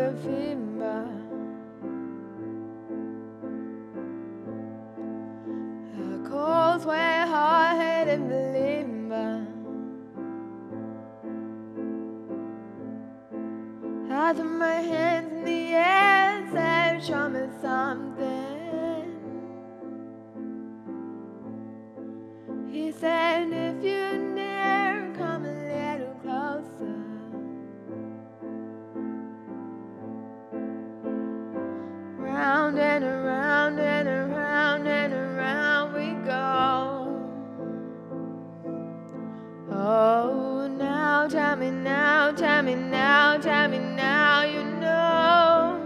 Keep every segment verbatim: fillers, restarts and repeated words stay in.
a fever. A cold sweat, hard-headed believer. I threw my hands in the air, said, show me something. He said, if you dare, come a little closer. Round and around and around and around we go. Oh, now tell me now, tell me now, tell me now, you know.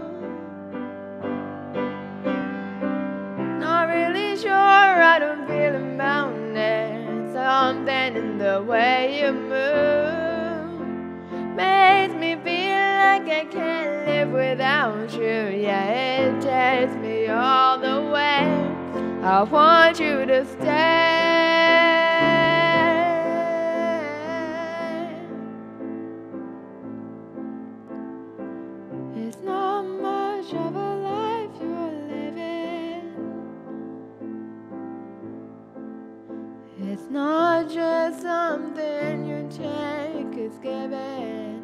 Not really sure, I don't feel about it. Something in the way you move makes me feel like I can't live without you. Yeah, it takes me all the way. I want you to stay. It's not much of a life you're living. It's not just something you take, it's given.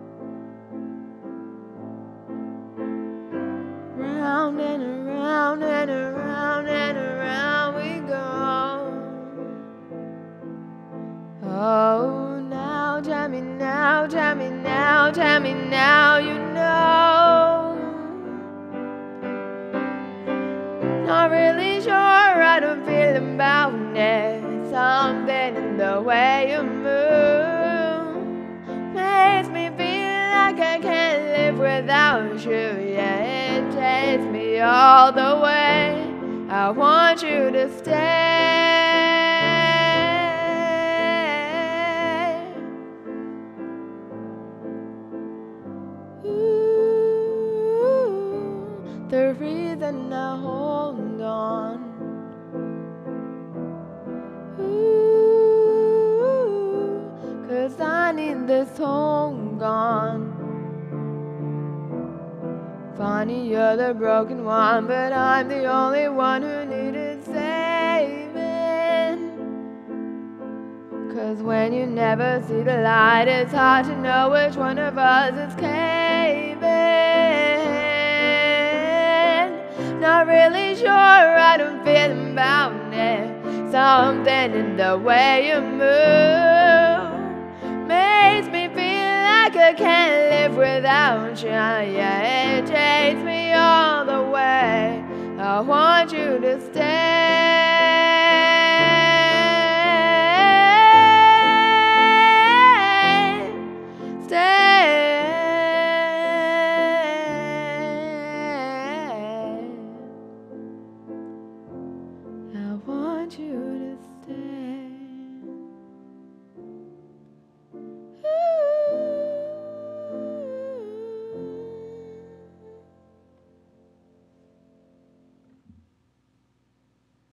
Round and around and around and around we go. Oh, now tell me now, tell me now, tell me now, you know. Not really sure, I don't feel about it. Something in the way you move makes me feel like I can't live without you. Yeah, it takes me all the way. I want you to stay. Ooh, the reason I hold on. Ooh, 'cause I need this home gone. Funny, you're the broken one, but I'm the only one who needed saving. 'Cause when you never see the light, it's hard to know which one of us is caving. Not really sure, I don't feel about it. Something in the way you move makes me feel like I can't live without you. Yeah, it takes me all the way. I want you to stay. I want you to stay.